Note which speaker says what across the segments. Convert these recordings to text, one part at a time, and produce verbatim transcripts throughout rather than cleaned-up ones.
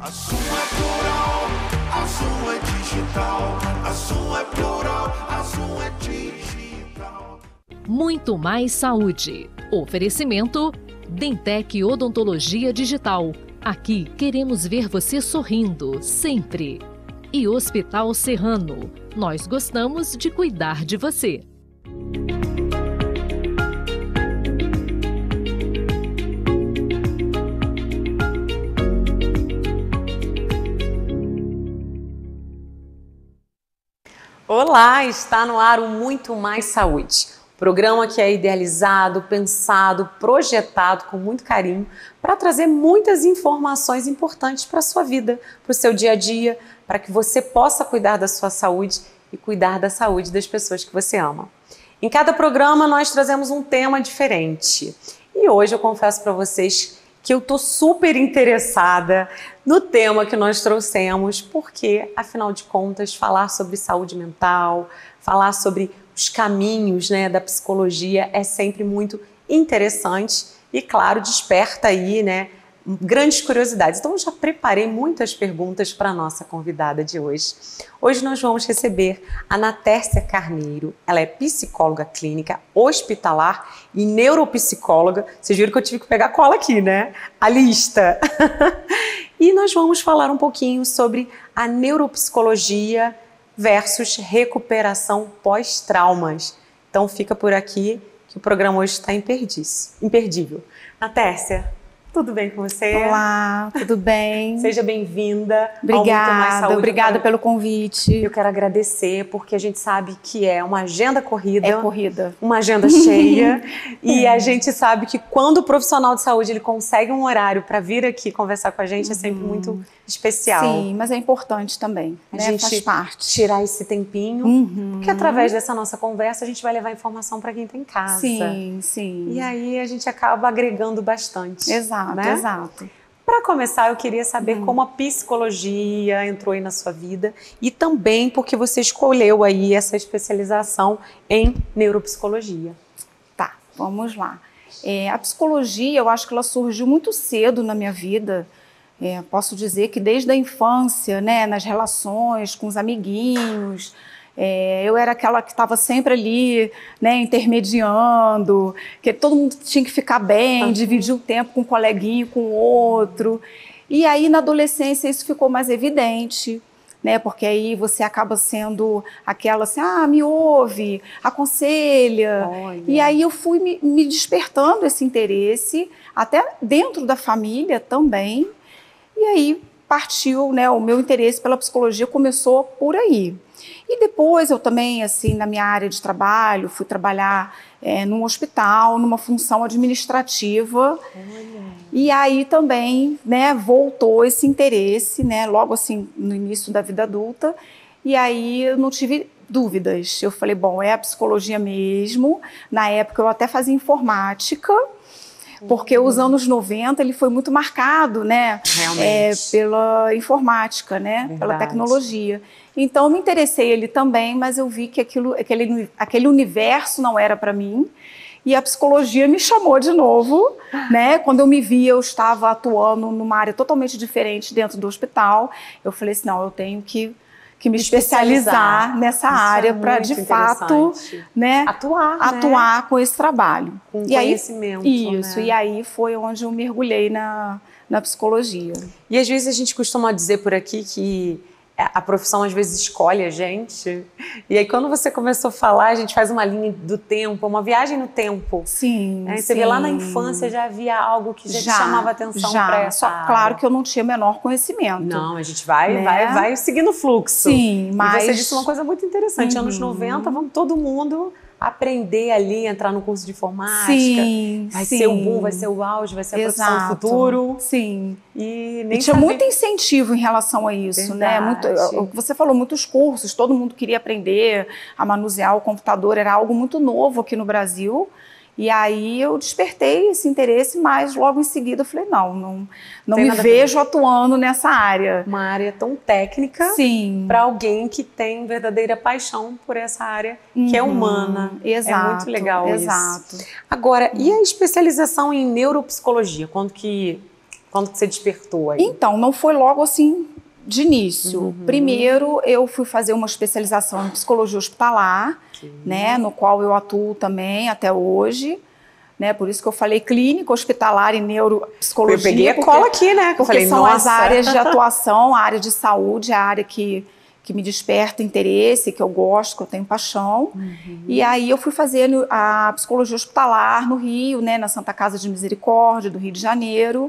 Speaker 1: A Zoom é plural, a Zoom é digital. A Zoom é plural, a Zoom é digital.
Speaker 2: Muito mais saúde. Oferecimento Dentec Odontologia Digital. Aqui queremos ver você sorrindo, sempre. E Hospital Serrano. Nós gostamos de cuidar de você.
Speaker 3: Olá, está no ar o Muito Mais Saúde. Programa que é idealizado, pensado, projetado com muito carinho para trazer muitas informações importantes para a sua vida, para o seu dia a dia, para que você possa cuidar da sua saúde e cuidar da saúde das pessoas que você ama. Em cada programa nós trazemos um tema diferente e hoje eu confesso para vocês que eu estou super interessada no tema que nós trouxemos, porque, afinal de contas, falar sobre saúde mental, falar sobre os caminhos, né, da psicologia é sempre muito interessante e, claro, desperta aí, né, grandes curiosidades. Então, eu já preparei muitas perguntas para a nossa convidada de hoje. Hoje nós vamos receber a Ana Tércia Carneiro. Ela é psicóloga clínica, hospitalar e neuropsicóloga. Vocês viram que eu tive que pegar cola aqui, né? A lista. E nós vamos falar um pouquinho sobre a neuropsicologia versus recuperação pós-traumas. Então, fica por aqui que o programa hoje está imperdível. Ana Tércia, tudo bem com você?
Speaker 4: Olá, tudo bem?
Speaker 3: Seja bem-vinda.
Speaker 4: Obrigada, obrigada pelo convite.
Speaker 3: Eu quero agradecer porque a gente sabe que é uma agenda corrida.
Speaker 4: É corrida.
Speaker 3: Uma agenda cheia. E a gente sabe que quando o profissional de saúde ele consegue um horário para vir aqui conversar com a gente, é sempre muito especial.
Speaker 4: Sim, mas é importante também,
Speaker 3: a
Speaker 4: né?
Speaker 3: gente
Speaker 4: Faz parte.
Speaker 3: Tirar esse tempinho,
Speaker 4: uhum.
Speaker 3: porque através dessa nossa conversa a gente vai levar informação para quem está em casa.
Speaker 4: Sim, sim.
Speaker 3: E aí a gente acaba agregando bastante.
Speaker 4: Exato,
Speaker 3: né?
Speaker 4: exato.
Speaker 3: Para começar, eu queria saber
Speaker 4: hum.
Speaker 3: como a psicologia entrou aí na sua vida e também porque você escolheu aí essa especialização em neuropsicologia.
Speaker 4: Tá, vamos lá. É, a psicologia, eu acho que ela surgiu muito cedo na minha vida. É, posso dizer que desde a infância, né, nas relações com os amiguinhos, é, eu era aquela que estava sempre ali, né, intermediando, que todo mundo tinha que ficar bem, uhum. dividir o tempo com um coleguinha, com o outro. E aí, na adolescência, isso ficou mais evidente, né, porque aí você acaba sendo aquela assim, ah, me ouve, aconselha.
Speaker 3: Olha.
Speaker 4: E aí eu fui me, me despertando esse interesse, até dentro da família também. E aí partiu, né, o meu interesse pela psicologia começou por aí. E depois eu também, assim, na minha área de trabalho, fui trabalhar é, num hospital, numa função administrativa.
Speaker 3: Olha.
Speaker 4: E aí também, né, voltou esse interesse, né, logo assim, no início da vida adulta. E aí eu não tive dúvidas. Eu falei, bom, é a psicologia mesmo. Na época eu até fazia informática. Porque os anos noventa ele foi muito marcado, né, é, pela informática, né,
Speaker 3: Verdade.
Speaker 4: Pela tecnologia. Então eu me interessei ele também, mas eu vi que aquilo, aquele, aquele universo não era para mim. E a psicologia me chamou de novo, né? Quando eu me vi, eu estava atuando numa área totalmente diferente dentro do hospital. Eu falei assim, não, eu tenho que que me especializar, especializar nessa Isso área é para de fato, né,
Speaker 3: atuar,
Speaker 4: atuar
Speaker 3: né?
Speaker 4: com esse trabalho.
Speaker 3: Com
Speaker 4: e
Speaker 3: conhecimento.
Speaker 4: Aí, isso,
Speaker 3: né?
Speaker 4: E aí foi onde eu mergulhei na, na psicologia.
Speaker 3: E às vezes a gente costuma dizer por aqui que a profissão às vezes escolhe a gente. E aí quando você começou a falar, a gente faz uma linha do tempo, uma viagem no tempo.
Speaker 4: Sim,
Speaker 3: Aí você
Speaker 4: sim.
Speaker 3: vê lá na infância já havia algo que já, já te chamava atenção para essa
Speaker 4: Só
Speaker 3: área.
Speaker 4: Claro que eu não tinha menor conhecimento.
Speaker 3: Não, a gente vai,
Speaker 4: né?
Speaker 3: vai, vai seguindo o fluxo.
Speaker 4: Sim, mas...
Speaker 3: E você disse uma coisa muito interessante. Uhum. Anos noventa, vamos todo mundo aprender ali, entrar no curso de informática.
Speaker 4: Sim,
Speaker 3: vai
Speaker 4: sim.
Speaker 3: ser o boom, vai ser o auge, vai ser a
Speaker 4: Exato.
Speaker 3: profissão do futuro.
Speaker 4: Sim.
Speaker 3: E, nem
Speaker 4: e tinha
Speaker 3: saber...
Speaker 4: muito incentivo em relação a isso,
Speaker 3: Verdade.
Speaker 4: né? Muito, o que você falou, muitos cursos, todo mundo queria aprender a manusear o computador, era algo muito novo aqui no Brasil. E aí eu despertei esse interesse, mas logo em seguida eu falei, não, não, não me vejo atuando nessa área.
Speaker 3: Uma área tão técnica para alguém que tem verdadeira paixão por essa área, uhum, que é humana.
Speaker 4: Exato,
Speaker 3: é muito legal
Speaker 4: exato.
Speaker 3: isso. Agora, uhum. e a especialização em neuropsicologia? Quando que, Quando que você despertou aí?
Speaker 4: Então, não foi logo assim de início.
Speaker 3: Uhum.
Speaker 4: Primeiro, eu fui fazer uma especialização em psicologia hospitalar, né, no qual eu atuo também até hoje. Né, por isso que eu falei clínica, hospitalar e neuropsicologia.
Speaker 3: Eu peguei a
Speaker 4: porque,
Speaker 3: cola aqui, né?
Speaker 4: Porque
Speaker 3: eu falei,
Speaker 4: são
Speaker 3: nossa.
Speaker 4: as áreas de atuação, a área de saúde, a área que, que me desperta interesse, que eu gosto, que eu tenho paixão. Uhum. E aí eu fui fazer a psicologia hospitalar no Rio, né, na Santa Casa de Misericórdia, do Rio de Janeiro.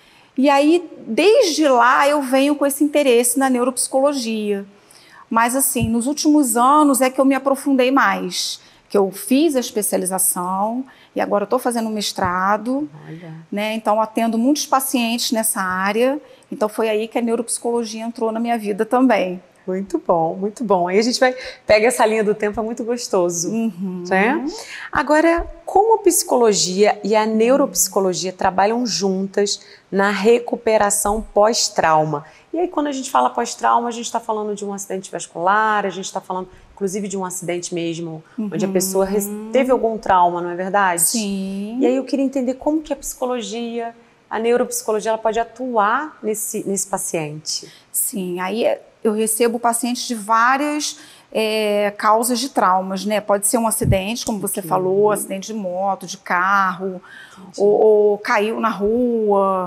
Speaker 4: E aí, desde lá, eu venho com esse interesse na neuropsicologia. Mas, assim, nos últimos anos é que eu me aprofundei mais. Que eu fiz a especialização e agora estou fazendo um mestrado, né? Então atendo muitos pacientes nessa área, então foi aí que a neuropsicologia entrou na minha vida também.
Speaker 3: Muito bom, muito bom. Aí a gente vai, pega essa linha do tempo, é muito gostoso,
Speaker 4: uhum.
Speaker 3: né? Agora, como a psicologia e a neuropsicologia trabalham juntas na recuperação pós-trauma? E aí quando a gente fala pós-trauma, a gente está falando de um acidente vascular, a gente está falando inclusive de um acidente mesmo, uhum. onde a pessoa teve algum trauma, não é verdade?
Speaker 4: Sim.
Speaker 3: E aí eu queria entender como que a psicologia, a neuropsicologia, ela pode atuar nesse, nesse paciente.
Speaker 4: Sim, aí eu recebo pacientes de várias é, causas de traumas, né? Pode ser um acidente, como você okay. falou, acidente de moto, de carro, ou, ou caiu na rua,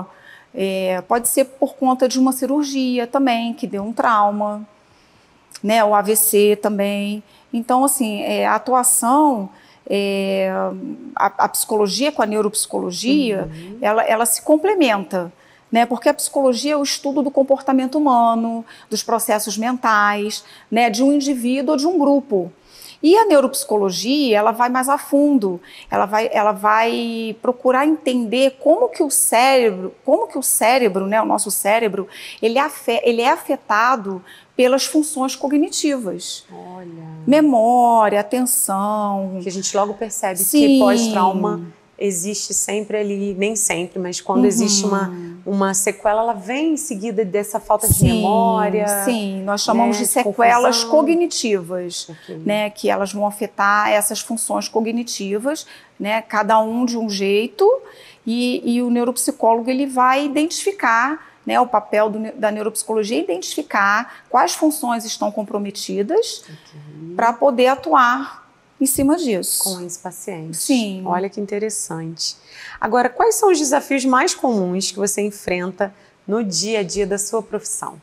Speaker 4: é, pode ser por conta de uma cirurgia também, que deu um trauma. Né, o A V C também. Então, assim, é, a atuação, é, a, a psicologia com a neuropsicologia, uhum. ela, ela se complementa, né, porque a psicologia é o estudo do comportamento humano, dos processos mentais, né, de um indivíduo ou de um grupo. E a neuropsicologia, ela vai mais a fundo, ela vai, ela vai procurar entender como que o cérebro, como que o cérebro, né, o nosso cérebro, ele, afe, ele é afetado pelas funções cognitivas.
Speaker 3: Olha.
Speaker 4: Memória, atenção.
Speaker 3: Que a gente logo percebe
Speaker 4: Sim.
Speaker 3: que pós-trauma existe sempre ali, nem sempre, mas quando uhum. existe uma, uma sequela, ela vem em seguida dessa falta de
Speaker 4: sim,
Speaker 3: memória.
Speaker 4: Sim, nós chamamos
Speaker 3: né,
Speaker 4: de sequelas
Speaker 3: confusão.
Speaker 4: cognitivas, okay. né, que elas vão afetar essas funções cognitivas, né, cada um de um jeito, e, e o neuropsicólogo ele vai identificar, né, o papel do, da neuropsicologia é identificar quais funções estão comprometidas okay. para poder atuar em cima disso.
Speaker 3: Com esse paciente.
Speaker 4: Sim.
Speaker 3: Olha que interessante. Agora, quais são os desafios mais comuns que você enfrenta no dia a dia da sua profissão?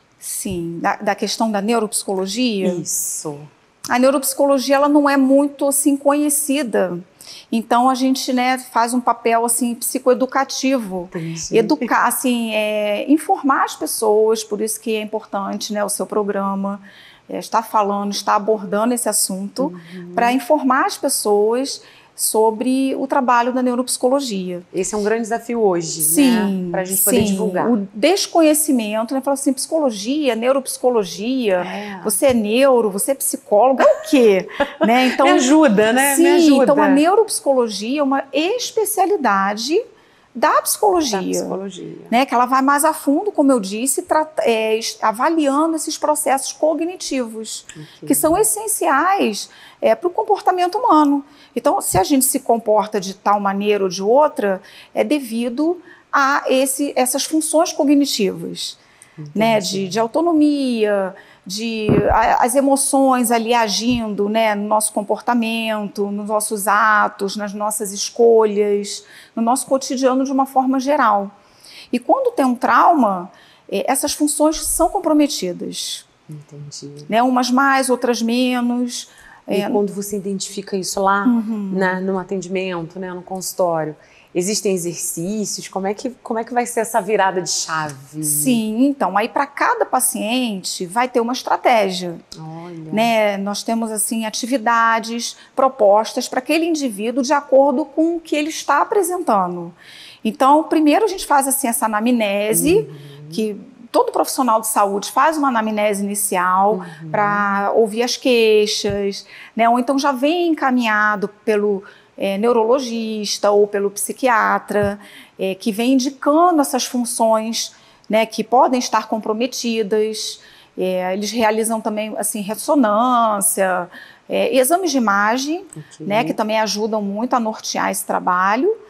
Speaker 4: Sim, da, da questão da neuropsicologia?
Speaker 3: Isso.
Speaker 4: A neuropsicologia, ela não é muito, assim, conhecida. Então, a gente, né, faz um papel, assim, psicoeducativo.
Speaker 3: Entendi.
Speaker 4: Educar, assim, é, informar as pessoas, por isso que é importante, né, o seu programa. É, está falando, está abordando esse assunto uhum. para informar as pessoas sobre o trabalho da neuropsicologia.
Speaker 3: Esse é um grande desafio hoje,
Speaker 4: sim,
Speaker 3: né? Para a gente poder
Speaker 4: sim.
Speaker 3: divulgar.
Speaker 4: O desconhecimento, né? Falar assim, psicologia, neuropsicologia, é. você é neuro, você é psicólogo, é o quê? né? Então,
Speaker 3: Me ajuda, né?
Speaker 4: Sim,
Speaker 3: Me ajuda.
Speaker 4: Então a neuropsicologia é uma especialidade da psicologia,
Speaker 3: da psicologia.
Speaker 4: Né, que ela vai mais a fundo, como eu disse, é, avaliando esses processos cognitivos, okay. que são essenciais é, para o comportamento humano. Então, se a gente se comporta de tal maneira ou de outra, é devido a esse, essas funções cognitivas, né, de, de autonomia, de a, as emoções ali agindo, né, no nosso comportamento, nos nossos atos, nas nossas escolhas, no nosso cotidiano de uma forma geral. E quando tem um trauma, eh, essas funções são comprometidas.
Speaker 3: Entendi.
Speaker 4: Né, umas mais, outras menos.
Speaker 3: E
Speaker 4: é...
Speaker 3: quando você identifica isso lá uhum. na, no atendimento, né, no consultório, existem exercícios? Como é que, como é que vai ser essa virada de chave?
Speaker 4: Sim, então, aí para cada paciente vai ter uma estratégia.
Speaker 3: Olha.
Speaker 4: Né? Nós temos, assim, atividades propostas para aquele indivíduo de acordo com o que ele está apresentando. Então, primeiro a gente faz, assim, essa anamnese, uhum. que todo profissional de saúde faz uma anamnese inicial uhum. para ouvir as queixas, né? Ou então já vem encaminhado pelo É, neurologista ou pelo psiquiatra, é, que vem indicando essas funções, né, que podem estar comprometidas. É, eles realizam também assim, ressonância, é, exames de imagem, okay. né, que também ajudam muito a nortear esse trabalho.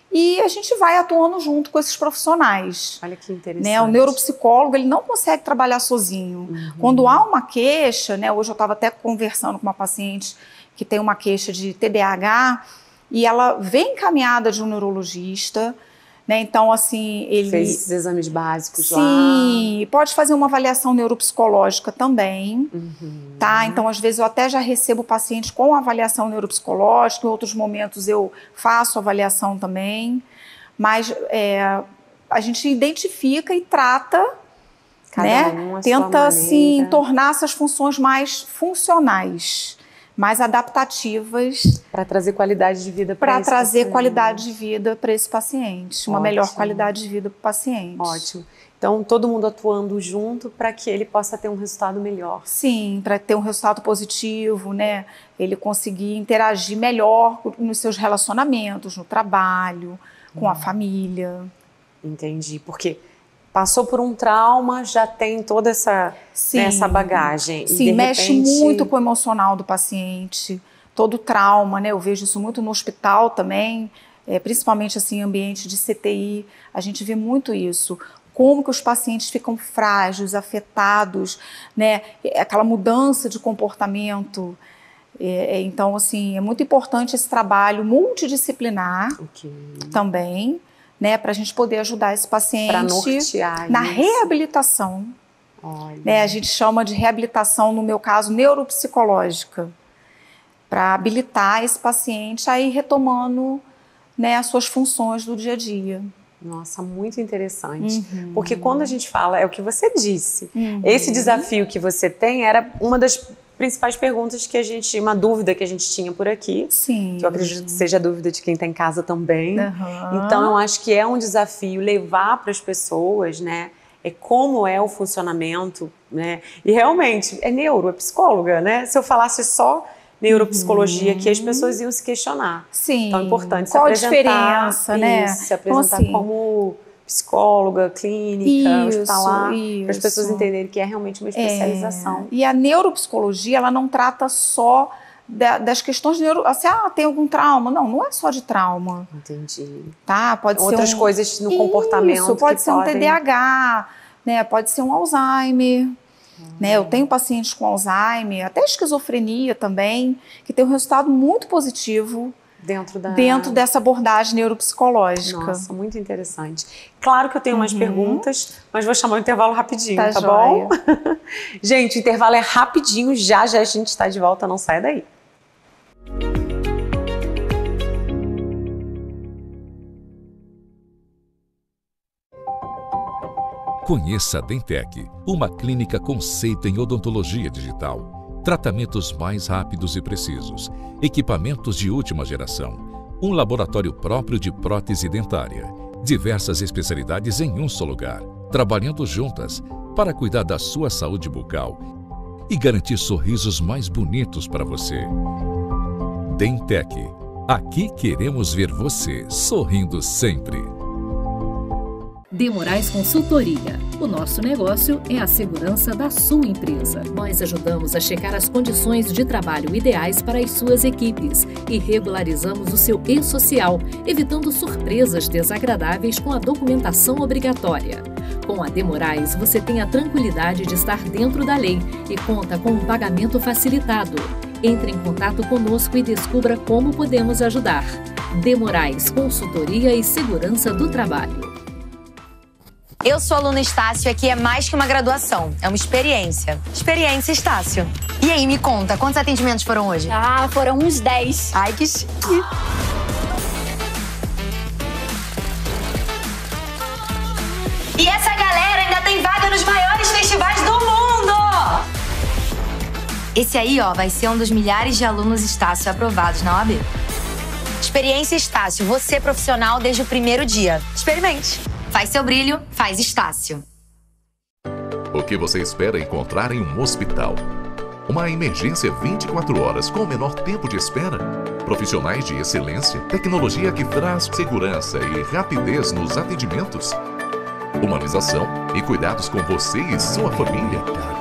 Speaker 4: e a gente vai atuando junto com esses profissionais.
Speaker 3: Olha que interessante.
Speaker 4: Né? O neuropsicólogo, ele não consegue trabalhar sozinho. Uhum. Quando há uma queixa, né? Hoje eu estava até conversando com uma paciente que tem uma queixa de T D A H, e ela vem encaminhada de um neurologista, né? Então, assim, ele...
Speaker 3: Fez esses exames básicos
Speaker 4: Sim,
Speaker 3: lá.
Speaker 4: Sim, pode fazer uma avaliação neuropsicológica também,
Speaker 3: uhum.
Speaker 4: tá? Então, às vezes, eu até já recebo o paciente com avaliação neuropsicológica, em outros momentos eu faço avaliação também, mas é, a gente identifica e trata,
Speaker 3: Cada
Speaker 4: né?
Speaker 3: Um
Speaker 4: Tenta, assim, tornar essas funções mais funcionais, mais adaptativas.
Speaker 3: Para trazer qualidade de vida para
Speaker 4: Para trazer paciente. qualidade de vida para esse paciente, uma
Speaker 3: Ótimo.
Speaker 4: melhor qualidade de vida para o paciente.
Speaker 3: Ótimo. Então, todo mundo atuando junto para que ele possa ter um resultado melhor.
Speaker 4: Sim, para ter um resultado positivo, né? Ele conseguir interagir melhor nos seus relacionamentos, no trabalho, com hum. a família.
Speaker 3: Entendi, porque passou por um trauma, já tem toda essa, né, essa bagagem.
Speaker 4: Sim,
Speaker 3: e de
Speaker 4: mexe
Speaker 3: repente...
Speaker 4: muito com o emocional do paciente, todo o trauma, né? Eu vejo isso muito no hospital também, é, principalmente assim, em ambiente de C T I, a gente vê muito isso. Como que os pacientes ficam frágeis, afetados, né? Aquela mudança de comportamento. É, então, assim, é muito importante esse trabalho multidisciplinar okay. também, né, para a gente poder ajudar esse paciente na isso. reabilitação.
Speaker 3: Olha.
Speaker 4: Né, a gente chama de reabilitação, no meu caso, neuropsicológica, para habilitar esse paciente a ir retomando, né, as suas funções do dia a dia.
Speaker 3: Nossa, muito interessante.
Speaker 4: Uhum.
Speaker 3: Porque quando a gente fala, é o que você disse,
Speaker 4: uhum.
Speaker 3: esse desafio que você tem era uma das principais perguntas que a gente, uma dúvida que a gente tinha por aqui,
Speaker 4: Sim.
Speaker 3: que eu acredito que seja a dúvida de quem está em casa também.
Speaker 4: Uhum.
Speaker 3: Então, eu acho que é um desafio levar para as pessoas, né, é como é o funcionamento, né, e realmente, é neuro, é psicóloga, né, se eu falasse só neuropsicologia, uhum. que as pessoas iam se questionar.
Speaker 4: Sim.
Speaker 3: Então, é importante
Speaker 4: Qual
Speaker 3: se
Speaker 4: apresentar.
Speaker 3: Qual a
Speaker 4: diferença, né?
Speaker 3: Se apresentar
Speaker 4: então, assim,
Speaker 3: como psicóloga, clínica,
Speaker 4: isso,
Speaker 3: hospitalar, para as
Speaker 4: isso.
Speaker 3: pessoas entenderem que é realmente uma especialização.
Speaker 4: É. E a neuropsicologia, ela não trata só da, das questões de neuro... Assim, ah, tem algum trauma? Não, não é só de trauma.
Speaker 3: Entendi.
Speaker 4: Tá? Pode
Speaker 3: Outras
Speaker 4: ser um...
Speaker 3: coisas no
Speaker 4: isso,
Speaker 3: comportamento
Speaker 4: Isso, pode
Speaker 3: que
Speaker 4: ser
Speaker 3: podem...
Speaker 4: um T D A H, né? Pode ser um Alzheimer. Hum. Né? Eu tenho pacientes com Alzheimer, até esquizofrenia também, que tem um resultado muito positivo
Speaker 3: Dentro, da...
Speaker 4: dentro dessa abordagem neuropsicológica.
Speaker 3: Nossa, muito interessante. Claro que eu tenho
Speaker 4: uhum.
Speaker 3: mais perguntas, mas vou chamar o intervalo rapidinho,
Speaker 4: tá,
Speaker 3: tá
Speaker 4: bom?
Speaker 3: Gente, o intervalo é rapidinho, já já a gente está de volta, não sai daí.
Speaker 5: Conheça a Dentec, uma clínica conceito em odontologia digital. Tratamentos mais rápidos e precisos, equipamentos de última geração, um laboratório próprio de prótese dentária, diversas especialidades em um só lugar, trabalhando juntas para cuidar da sua saúde bucal e garantir sorrisos mais bonitos para você. Dentec, aqui queremos ver você sorrindo sempre.
Speaker 2: De Moraes Consultoria. O nosso negócio é a segurança da sua empresa. Nós ajudamos a checar as condições de trabalho ideais para as suas equipes e regularizamos o seu e-social, evitando surpresas desagradáveis com a documentação obrigatória. Com a De Moraes, você tem a tranquilidade de estar dentro da lei e conta com um pagamento facilitado. Entre em contato conosco e descubra como podemos ajudar. De Moraes Consultoria e Segurança do Trabalho.
Speaker 6: Eu sou a aluna Estácio e aqui é mais que uma graduação, é uma experiência. Experiência Estácio. E aí, me conta, quantos atendimentos foram hoje?
Speaker 7: Ah, foram uns dez.
Speaker 6: Ai, que chique. E essa galera ainda tem vaga nos maiores festivais do mundo! Esse aí, ó, vai ser um dos milhares de alunos Estácio aprovados na O A B. Experiência Estácio, você profissional desde o primeiro dia. Experimente. Faz seu brilho, faz Estácio.
Speaker 8: O que você espera encontrar em um hospital? Uma emergência vinte e quatro horas com o menor tempo de espera? Profissionais de excelência, tecnologia que traz segurança e rapidez nos atendimentos? Humanização e cuidados com você e sua família?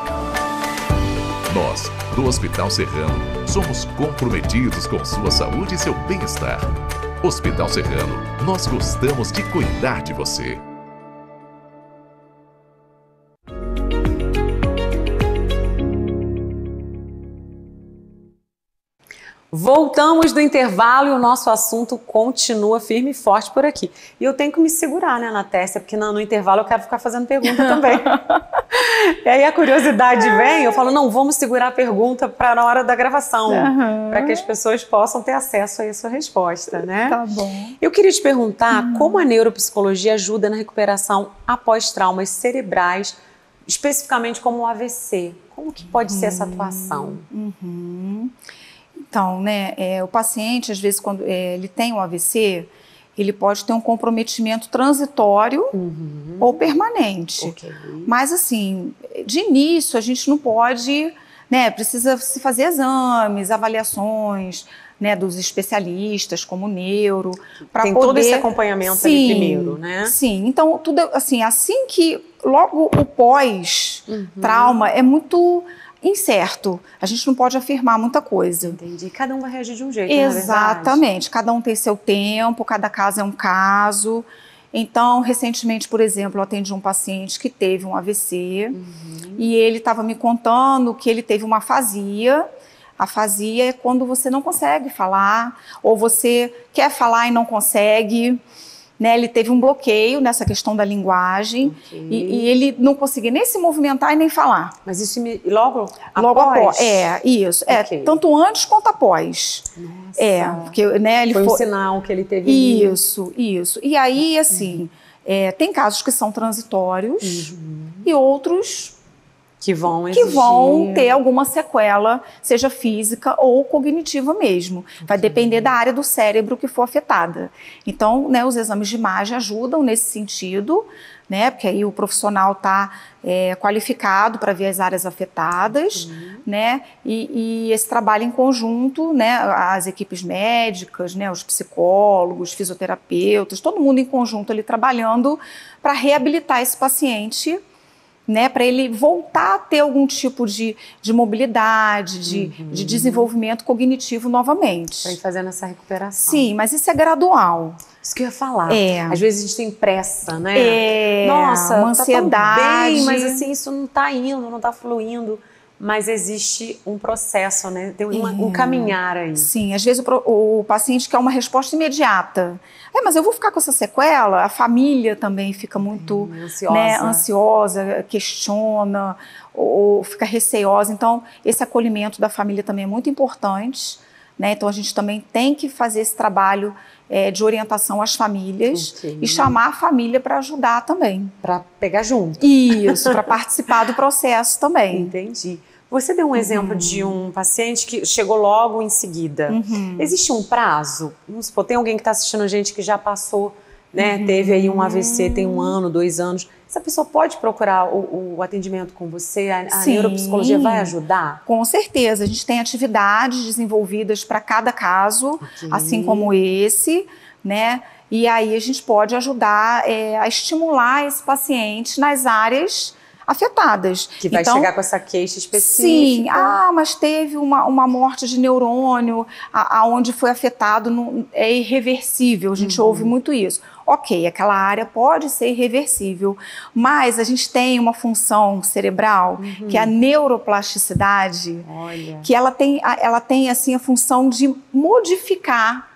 Speaker 8: Nós, do Hospital Serrano, somos comprometidos com sua saúde e seu bem-estar. Hospital Serrano, nós gostamos de cuidar de você.
Speaker 3: Voltamos do intervalo e o nosso assunto continua firme e forte por aqui. E eu tenho que me segurar, né, na testa, porque no, no intervalo eu quero ficar fazendo pergunta também. E aí a curiosidade vem, eu falo, não, vamos segurar a pergunta para na hora da gravação, uhum. para que as pessoas possam ter acesso a essa resposta, né?
Speaker 4: Tá bom.
Speaker 3: Eu queria te perguntar uhum. como a neuropsicologia ajuda na recuperação após traumas cerebrais, especificamente como o A V C. Como que pode uhum. ser essa atuação?
Speaker 4: Uhum. Então, né, é, o paciente, às vezes, quando é, ele tem um A V C, ele pode ter um comprometimento transitório uhum. ou permanente. Okay. Mas, assim, de início, a gente não pode, né, precisa se fazer exames, avaliações, né, dos especialistas, como neuro, para poder... Tem todo esse
Speaker 3: acompanhamento sim, ali primeiro, né?
Speaker 4: Sim, então, tudo, assim, assim que logo o pós-trauma uhum. é muito... incerto. A gente não pode afirmar muita coisa.
Speaker 3: Entendi. Cada um vai reagir de um jeito,
Speaker 4: exatamente. Cada um tem seu tempo, cada caso é um caso. Então, recentemente, por exemplo, eu atendi um paciente que teve um A V C uhum. e ele estava me contando que ele teve uma afasia. A afasia é quando você não consegue falar ou você quer falar e não consegue. Né, ele teve um bloqueio nessa questão da linguagem okay. e, e ele não conseguia nem se movimentar e nem falar.
Speaker 3: Mas isso me, logo após?
Speaker 4: Logo após, é, isso. Okay. É, tanto antes quanto após.
Speaker 3: Nossa.
Speaker 4: É, porque, né, ele
Speaker 3: foi um
Speaker 4: foi...
Speaker 3: sinal que ele teve.
Speaker 4: Isso, isso. E aí, assim, uhum. é, tem casos que são transitórios uhum. e outros...
Speaker 3: Que vão,
Speaker 4: que vão ter alguma sequela, seja física ou cognitiva mesmo. Okay. Vai depender da área do cérebro que for afetada. Então, né, os exames de imagem ajudam nesse sentido, né, porque aí o profissional está é, qualificado para ver as áreas afetadas, uhum. né, e, e esse trabalho em conjunto, né, as equipes médicas, né, os psicólogos, fisioterapeutas, todo mundo em conjunto ali trabalhando para reabilitar esse paciente, né, para ele voltar a ter algum tipo de, de mobilidade, de, uhum. de desenvolvimento cognitivo novamente.
Speaker 3: Para ir fazendo essa recuperação.
Speaker 4: Sim, mas isso é gradual.
Speaker 3: Isso que eu ia falar.
Speaker 4: É.
Speaker 3: Às vezes a gente tem pressa, né?
Speaker 4: É.
Speaker 3: Nossa,
Speaker 4: uma ansiedade.
Speaker 3: Tá tão bem, mas assim, isso não está indo, não está fluindo. Mas existe um processo, né? Tem uma, é. um caminhar aí.
Speaker 4: Sim, às vezes o, o paciente quer uma resposta imediata. É, mas eu vou ficar com essa sequela? A família também fica muito hum, ansiosa. Né, ansiosa, questiona, ou, ou fica receosa. Então, esse acolhimento da família também é muito importante. Né? Então, a gente também tem que fazer esse trabalho é, de orientação às famílias okay. e chamar a família para ajudar também.
Speaker 3: Para pegar junto.
Speaker 4: Isso, para participar do processo também.
Speaker 3: Entendi. Você deu um uhum. exemplo de um paciente que chegou logo em seguida. Uhum. Existe um prazo? Vamos supor, tem alguém que está assistindo a gente que já passou, né, uhum. teve aí um A V C, tem um ano, dois anos. Essa pessoa pode procurar o, o atendimento com você? A, a neuropsicologia vai ajudar?
Speaker 4: Com certeza. A gente tem atividades desenvolvidas para cada caso, okay. assim como esse, né? E aí a gente pode ajudar é, a estimular esse paciente nas áreas afetadas.
Speaker 3: Que vai então, chegar com essa queixa específica.
Speaker 4: Sim, ah, mas teve uma, uma morte de neurônio, aonde foi afetado, no, é irreversível, a gente uhum. ouve muito isso. Ok, aquela área pode ser irreversível, mas a gente tem uma função cerebral, uhum. que é a neuroplasticidade,
Speaker 3: Olha.
Speaker 4: que ela tem, ela tem assim, a função de modificar,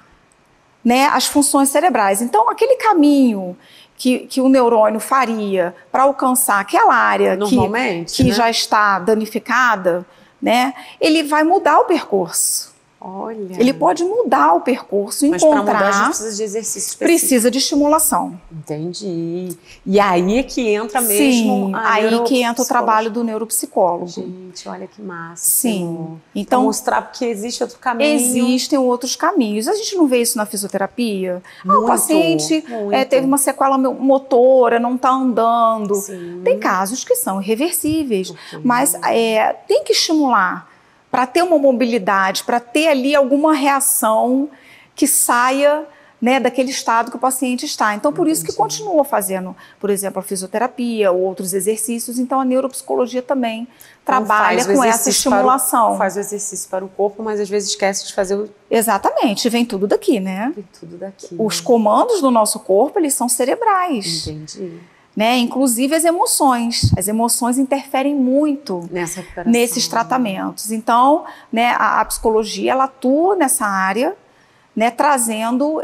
Speaker 4: né, as funções cerebrais. Então, aquele caminho que, que o neurônio faria para alcançar aquela área que, que né? já está danificada, né, ele vai mudar o percurso.
Speaker 3: Olha.
Speaker 4: Ele pode mudar o percurso,
Speaker 3: mas
Speaker 4: encontrar...
Speaker 3: Mas para mudar a gente precisa de exercício específico.
Speaker 4: Precisa de estimulação.
Speaker 3: Entendi. E aí é que entra mesmo
Speaker 4: Sim,
Speaker 3: a
Speaker 4: aí que entra o trabalho do neuropsicólogo.
Speaker 3: Gente, olha que massa.
Speaker 4: Sim.
Speaker 3: Então, mostrar porque existe outro caminho.
Speaker 4: Existem outros caminhos. A gente não vê isso na fisioterapia. Muito, ah, o paciente é, teve uma sequela motora, não está andando.
Speaker 3: Sim.
Speaker 4: Tem casos que são irreversíveis, okay. mas é, tem que estimular para ter uma mobilidade, para ter ali alguma reação que saia né, daquele estado que o paciente está. Então, por isso que continua fazendo, por exemplo, a fisioterapia ou outros exercícios. Então, a neuropsicologia também
Speaker 3: Então,
Speaker 4: trabalha com essa estimulação.
Speaker 3: Para o, faz o exercício para o corpo, mas às vezes esquece de fazer o...
Speaker 4: Exatamente, vem tudo daqui, né?
Speaker 3: Vem tudo daqui.
Speaker 4: Os comandos do nosso corpo, eles são cerebrais.
Speaker 3: Entendi.
Speaker 4: Né? Inclusive as emoções. As emoções interferem muito
Speaker 3: Nessa recuperação.
Speaker 4: nesses tratamentos. Então, né, a, a psicologia, ela atua nessa área, né, trazendo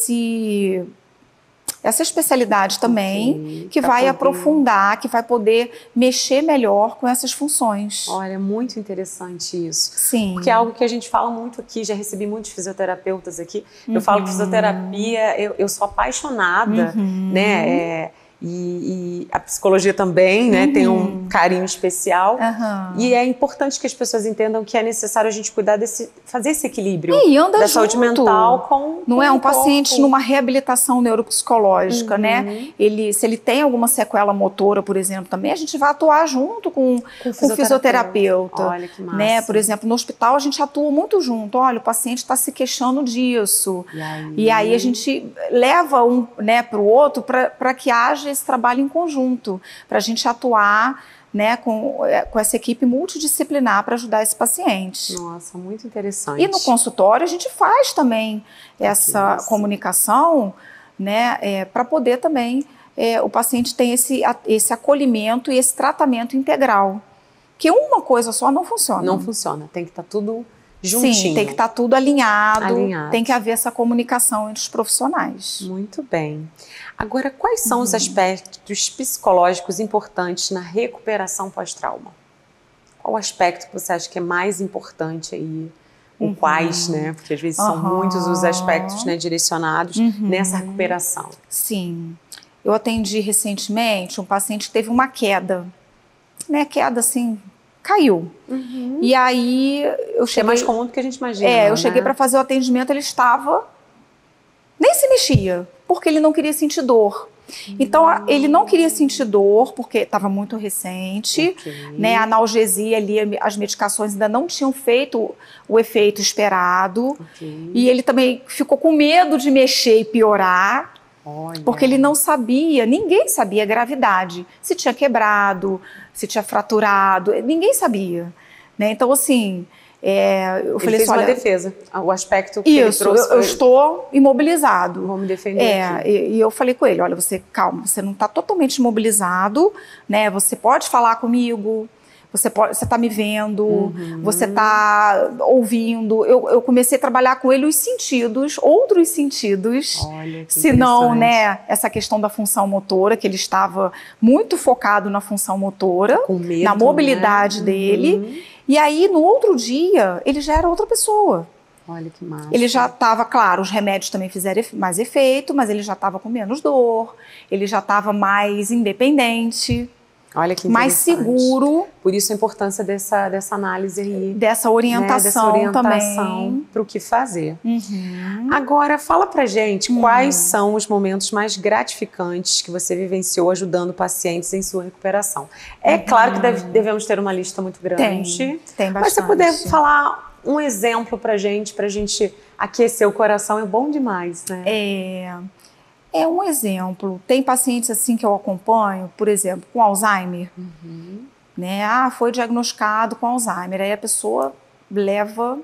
Speaker 4: esse, essa especialidade também, okay, que vai poder... aprofundar, que vai poder mexer melhor com essas funções.
Speaker 3: Olha, é muito interessante isso.
Speaker 4: Sim.
Speaker 3: Porque é algo que a gente fala muito aqui, já recebi muitos fisioterapeutas aqui. Uhum. Eu falo que fisioterapia, eu, eu sou apaixonada, uhum. né? É, E, e a psicologia também, né, uhum. tem um carinho especial. Uhum. E é importante que as pessoas entendam que é necessário a gente cuidar desse, fazer esse equilíbrio
Speaker 4: e anda
Speaker 3: da
Speaker 4: junto.
Speaker 3: saúde mental com
Speaker 4: Não
Speaker 3: com
Speaker 4: é um
Speaker 3: o corpo.
Speaker 4: paciente numa reabilitação neuropsicológica,
Speaker 3: uhum.
Speaker 4: né? Ele, se ele tem alguma sequela motora, por exemplo, também a gente vai atuar junto com, com, com o fisioterapeuta.
Speaker 3: Olha que massa.
Speaker 4: Né? Por exemplo, no hospital a gente atua muito junto. Olha, o paciente está se queixando disso.
Speaker 3: E aí?
Speaker 4: E aí a gente leva um, né, para o outro para que haja esse trabalho em conjunto, para a gente atuar, né, com, com essa equipe multidisciplinar para ajudar esse paciente.
Speaker 3: Nossa, muito interessante.
Speaker 4: E no consultório a gente faz também essa Isso. comunicação, né, é, para poder também é, o paciente ter esse, esse acolhimento e esse tratamento integral. Que uma coisa só não funciona.
Speaker 3: Não funciona, tem que estar tá tudo juntinho.
Speaker 4: Sim, tem que estar tá tudo alinhado,
Speaker 3: alinhado,
Speaker 4: tem que haver essa comunicação entre os profissionais.
Speaker 3: Muito bem. Agora, quais são uhum. os aspectos psicológicos importantes na recuperação pós-trauma? Qual aspecto que você acha que é mais importante aí? Ou uhum. quais, né? Porque às vezes uhum. são muitos os aspectos, né, direcionados uhum. nessa recuperação.
Speaker 4: Sim. Eu atendi recentemente um paciente que teve uma queda, né? Queda assim, caiu. Uhum. E aí eu cheguei...
Speaker 3: É mais comum do que a gente imagina.
Speaker 4: É, eu
Speaker 3: né?
Speaker 4: cheguei para fazer o atendimento, ele estava... Nem se mexia, porque ele não queria sentir dor. Uhum. Então, ele não queria sentir dor, porque estava muito recente, okay. né? A analgesia ali, as medicações ainda não tinham feito o efeito esperado. Okay. E ele também ficou com medo de mexer e piorar. Olha. Porque ele não sabia, ninguém sabia a gravidade, se tinha quebrado, se tinha fraturado, ninguém sabia, né? Então, assim, é, eu
Speaker 3: ele
Speaker 4: falei
Speaker 3: fez
Speaker 4: assim,
Speaker 3: uma
Speaker 4: olha,
Speaker 3: defesa, o aspecto que
Speaker 4: isso,
Speaker 3: ele trouxe.
Speaker 4: Eu, eu estou imobilizado.
Speaker 3: Vou me defender
Speaker 4: é,
Speaker 3: aqui.
Speaker 4: E, e eu falei com ele, olha, você, calma, você não está totalmente imobilizado, né? Você pode falar comigo, você pode, você está me vendo, uhum. você está ouvindo. Eu, eu comecei a trabalhar com ele os sentidos, outros sentidos,
Speaker 3: Olha, que
Speaker 4: se não, né, essa questão da função motora, que ele estava muito focado na função motora,
Speaker 3: com medo,
Speaker 4: na mobilidade, né, dele. Uhum. E aí, no outro dia, ele já era outra pessoa.
Speaker 3: Olha que massa.
Speaker 4: Ele já estava, claro, os remédios também fizeram mais efeito, mas ele já estava com menos dor, ele já estava mais independente.
Speaker 3: Olha que
Speaker 4: mais seguro.
Speaker 3: Por isso a importância dessa, dessa análise aí.
Speaker 4: Dessa orientação, né? Dessa orientação
Speaker 3: também. Para o que fazer.
Speaker 4: Uhum.
Speaker 3: Agora, fala pra gente
Speaker 4: uhum.
Speaker 3: quais são os momentos mais gratificantes que você vivenciou ajudando pacientes em sua recuperação. É uhum. claro que deve, devemos ter uma lista muito grande.
Speaker 4: Tem, tem bastante.
Speaker 3: Mas se puder falar um exemplo pra gente, pra gente aquecer o coração, é bom demais, né?
Speaker 4: É... É um exemplo. Tem pacientes assim que eu acompanho, por exemplo, com Alzheimer. Uhum. Né? Ah, foi diagnosticado com Alzheimer. Aí a pessoa leva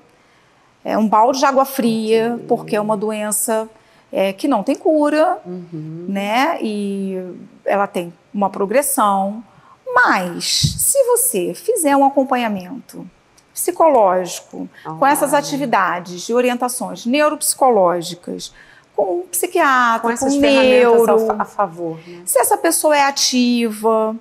Speaker 4: é, um balde de água fria, okay. porque é uma doença é, que não tem cura, uhum. né? E ela tem uma progressão. Mas, se você fizer um acompanhamento psicológico, oh. com essas atividades de orientações neuropsicológicas, com um psiquiatra, com, essas
Speaker 3: com
Speaker 4: neuro,
Speaker 3: a favor. Né?
Speaker 4: Se essa pessoa é ativa,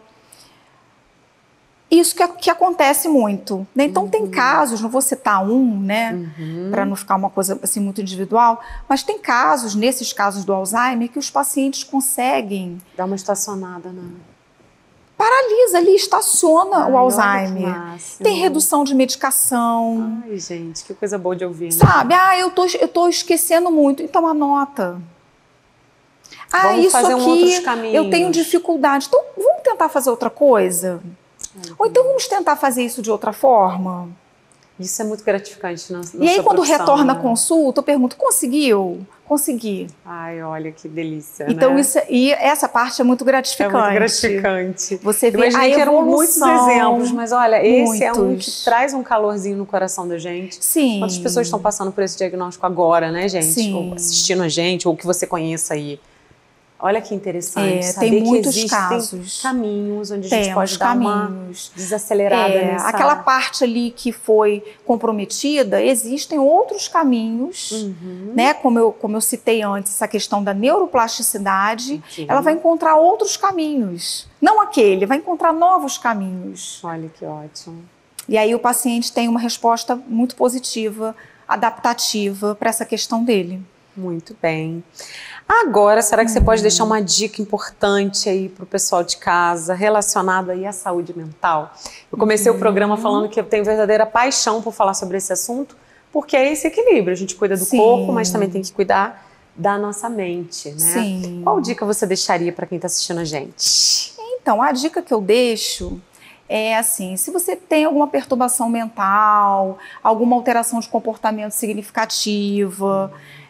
Speaker 4: isso que, que acontece muito. Né? Então, uhum. tem casos, não vou citar um, né, uhum. para não ficar uma coisa assim muito individual, mas tem casos, nesses casos do Alzheimer, que os pacientes conseguem...
Speaker 3: Dar uma estacionada, né?
Speaker 4: Paralisa ali, estaciona
Speaker 3: Ai,
Speaker 4: o Alzheimer. Tem redução de medicação.
Speaker 3: Ai, gente, que coisa boa de ouvir, né?
Speaker 4: Sabe? Ah, eu tô, eu tô esquecendo muito. Então, anota. Ah,
Speaker 3: vamos
Speaker 4: isso
Speaker 3: fazer
Speaker 4: aqui,
Speaker 3: um outros caminhos.
Speaker 4: Eu tenho dificuldade. Então, vamos tentar fazer outra coisa? Uhum. Ou então, vamos tentar fazer isso de outra forma?
Speaker 3: Isso é muito gratificante. Na, na
Speaker 4: e aí,
Speaker 3: sua
Speaker 4: quando
Speaker 3: profissão,
Speaker 4: retorna a
Speaker 3: né?
Speaker 4: consulta, eu pergunto, conseguiu? Consegui.
Speaker 3: Ai, olha que delícia,
Speaker 4: Então,
Speaker 3: né?
Speaker 4: isso, e essa parte é muito gratificante.
Speaker 3: É muito gratificante.
Speaker 4: Você vê
Speaker 3: Eu imaginei
Speaker 4: a
Speaker 3: que eram muitos
Speaker 4: evolução,
Speaker 3: exemplos, mas olha, esse é um
Speaker 4: muitos.
Speaker 3: que traz um calorzinho no coração da gente.
Speaker 4: Sim.
Speaker 3: Quantas pessoas estão passando por esse diagnóstico agora, né, gente?
Speaker 4: Sim.
Speaker 3: Ou assistindo a gente, ou que você conheça aí. Olha que interessante,
Speaker 4: É,
Speaker 3: saber
Speaker 4: tem muitos
Speaker 3: que existem
Speaker 4: casos.
Speaker 3: caminhos onde a gente
Speaker 4: Temos
Speaker 3: pode dar
Speaker 4: caminhos.
Speaker 3: uma desacelerada
Speaker 4: É,
Speaker 3: nessa...
Speaker 4: aquela parte ali que foi comprometida, existem outros caminhos,
Speaker 3: Uhum.
Speaker 4: né? Como eu, como eu citei antes, essa questão da neuroplasticidade,
Speaker 3: Ok.
Speaker 4: ela vai encontrar outros caminhos. Não aquele, vai encontrar novos caminhos.
Speaker 3: Olha que ótimo.
Speaker 4: E aí o paciente tem uma resposta muito positiva, adaptativa para essa questão dele.
Speaker 3: Muito bem. Agora, será que você pode deixar uma dica importante aí para o pessoal de casa relacionado aí à saúde mental? Eu comecei o programa falando que eu tenho verdadeira paixão por falar sobre esse assunto, porque é esse equilíbrio. A gente cuida do
Speaker 4: Sim.
Speaker 3: corpo, mas também tem que cuidar da nossa mente, né?
Speaker 4: Sim.
Speaker 3: Qual dica você deixaria para quem está assistindo a gente?
Speaker 4: Então, a dica que eu deixo é assim, se você tem alguma perturbação mental, alguma alteração de comportamento significativa,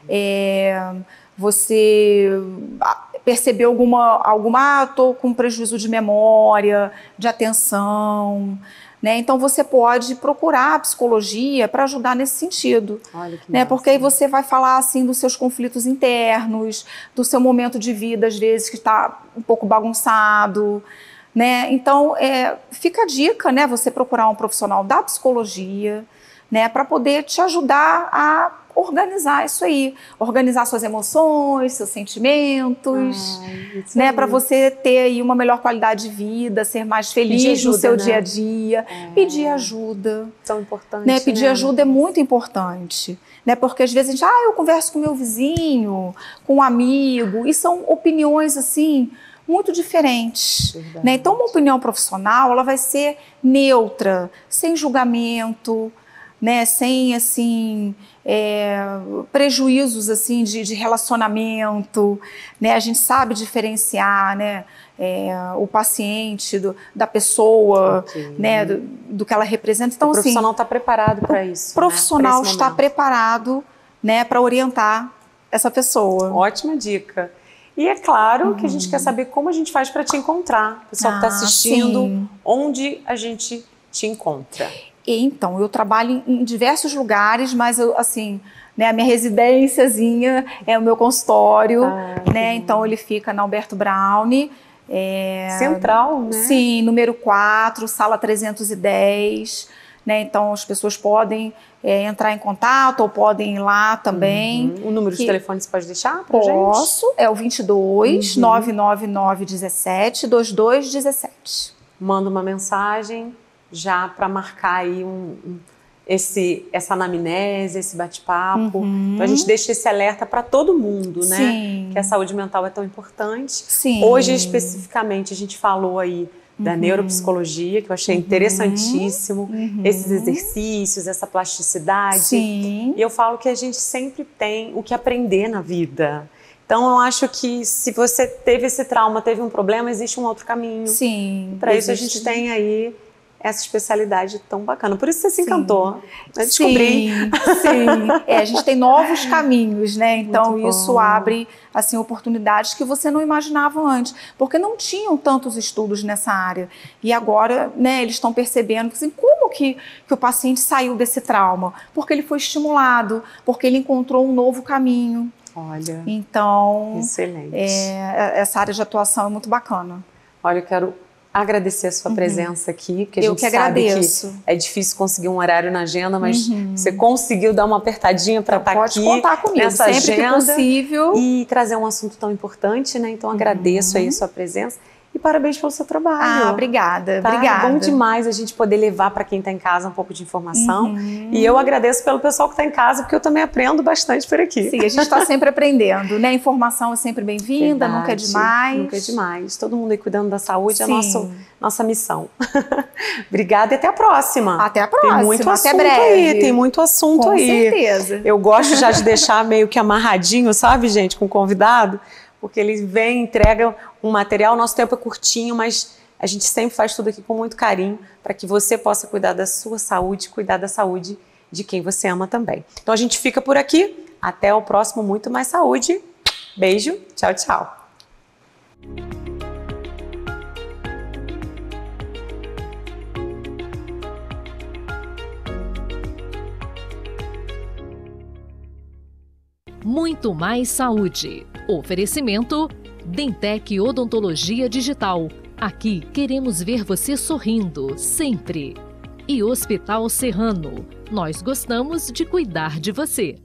Speaker 4: é, você percebeu alguma, alguma ah, tô com prejuízo de memória, de atenção, né? Então você pode procurar a psicologia para ajudar nesse sentido.
Speaker 3: Olha que
Speaker 4: Né?
Speaker 3: massa.
Speaker 4: Porque aí você vai falar assim dos seus conflitos internos, do seu momento de vida, às vezes, que está um pouco bagunçado. Né? Então, é, fica a dica, né, você procurar um profissional da psicologia, né, para poder te ajudar a organizar isso aí, organizar suas emoções, seus sentimentos,
Speaker 3: Ai, isso
Speaker 4: né,
Speaker 3: aí.
Speaker 4: para você ter aí uma melhor qualidade de vida, ser mais feliz
Speaker 3: Pedir
Speaker 4: no
Speaker 3: ajuda,
Speaker 4: seu
Speaker 3: né?
Speaker 4: dia a dia, pedir ajuda.
Speaker 3: Tão importante,
Speaker 4: Né, pedir
Speaker 3: né?
Speaker 4: ajuda é muito importante, né, porque às vezes a gente, ah, eu converso com meu vizinho, com um amigo, e são opiniões assim muito diferentes,
Speaker 3: Verdade.
Speaker 4: né? Então uma opinião profissional, ela vai ser neutra, sem julgamento, né, sem assim é, prejuízos assim de, de relacionamento, né? A gente sabe diferenciar, né, é, o paciente do, da pessoa,
Speaker 3: Ok.
Speaker 4: né, do, do que ela representa. Então
Speaker 3: O
Speaker 4: assim,
Speaker 3: profissional está preparado para isso.
Speaker 4: o profissional
Speaker 3: né? Pra esse
Speaker 4: está
Speaker 3: momento.
Speaker 4: preparado, né, para orientar essa pessoa.
Speaker 3: Ótima dica. E é claro que a gente quer saber como a gente faz para te encontrar. O pessoal que está
Speaker 4: Ah,
Speaker 3: assistindo,
Speaker 4: sim.
Speaker 3: onde a gente te encontra.
Speaker 4: E, então, eu trabalho em, em diversos lugares, mas eu, assim, né, a minha residênciazinha é o meu consultório,
Speaker 3: Ah, que
Speaker 4: né?
Speaker 3: bom.
Speaker 4: Então ele fica na Alberto Browne. É,
Speaker 3: Central, né?
Speaker 4: Sim, número quatro, sala trezentos e dez. Né? Então as pessoas podem é, entrar em contato ou podem ir lá também.
Speaker 3: Uhum. O número de
Speaker 4: Que-
Speaker 3: telefone você pode deixar para gente?
Speaker 4: Posso, é o vinte e dois,
Speaker 3: Uhum.
Speaker 4: nove nove nove, dezessete, vinte e dois, dezessete.
Speaker 3: Manda uma mensagem já para marcar aí um, um- esse, essa anamnese, esse bate-papo.
Speaker 4: Uhum.
Speaker 3: Então a gente deixa esse alerta para todo mundo, né?
Speaker 4: Sim.
Speaker 3: Que a saúde mental é tão importante.
Speaker 4: Sim.
Speaker 3: Hoje, especificamente, a gente falou aí da
Speaker 4: Uhum.
Speaker 3: neuropsicologia, que eu achei interessantíssimo, esses exercícios, essa plasticidade.
Speaker 4: Sim.
Speaker 3: E eu falo que a gente sempre tem o que aprender na vida. Então, eu acho que se você teve esse trauma, teve um problema, existe um outro caminho.
Speaker 4: Sim.
Speaker 3: Para isso, a
Speaker 4: existe-
Speaker 3: gente tem aí essa especialidade tão bacana. Por isso você se
Speaker 4: Sim.
Speaker 3: encantou. Eu descobri.
Speaker 4: Sim, sim. É, a gente tem novos caminhos, né? Então
Speaker 3: Muito bom.
Speaker 4: isso abre assim oportunidades que você não imaginava antes, porque não tinham tantos estudos nessa área. E agora, né, eles estão percebendo assim, como que, que o paciente saiu desse trauma? Porque ele foi estimulado, porque ele encontrou um novo caminho.
Speaker 3: Olha,
Speaker 4: Então,
Speaker 3: excelente.
Speaker 4: é, essa área de atuação é muito bacana.
Speaker 3: Olha, eu quero agradecer a sua presença aqui, porque a
Speaker 4: Eu
Speaker 3: gente
Speaker 4: que
Speaker 3: sabe
Speaker 4: agradeço.
Speaker 3: que é difícil conseguir um horário na agenda, mas
Speaker 4: Uhum.
Speaker 3: você conseguiu dar uma apertadinha para estar
Speaker 4: Pode
Speaker 3: aqui
Speaker 4: contar comigo,
Speaker 3: nessa
Speaker 4: sempre que
Speaker 3: agenda
Speaker 4: possível.
Speaker 3: e trazer um assunto tão importante, né? Então agradeço aí a sua presença e parabéns pelo seu trabalho.
Speaker 4: Ah, obrigada,
Speaker 3: Tá?
Speaker 4: obrigada.
Speaker 3: É bom demais a gente poder levar para quem está em casa um pouco de informação.
Speaker 4: Uhum.
Speaker 3: E eu agradeço pelo pessoal que está em casa, porque eu também aprendo bastante por aqui.
Speaker 4: Sim, a gente está sempre aprendendo, né? Informação é sempre bem-vinda, nunca é
Speaker 3: Verdade,
Speaker 4: demais.
Speaker 3: Nunca é demais. Todo mundo aí cuidando da saúde é a
Speaker 4: Sim.
Speaker 3: nossa, nossa missão. Obrigada e até a próxima.
Speaker 4: Até a próxima,
Speaker 3: Tem muito
Speaker 4: até
Speaker 3: assunto
Speaker 4: breve.
Speaker 3: aí, tem muito assunto
Speaker 4: Com
Speaker 3: aí.
Speaker 4: certeza.
Speaker 3: Eu gosto já de deixar meio que amarradinho, sabe, gente, com o convidado, porque ele vem, entrega um material, nosso tempo é curtinho, mas A gente sempre faz tudo aqui com muito carinho para que você possa cuidar da sua saúde, cuidar da saúde de quem você ama também. Então a gente fica por aqui. Até o próximo Muito Mais Saúde. Beijo. Tchau, tchau.
Speaker 2: Muito Mais Saúde. Oferecimento Dentec Odontologia Digital. Aqui queremos ver você sorrindo, sempre. E Hospital Serrano. Nós gostamos de cuidar de você.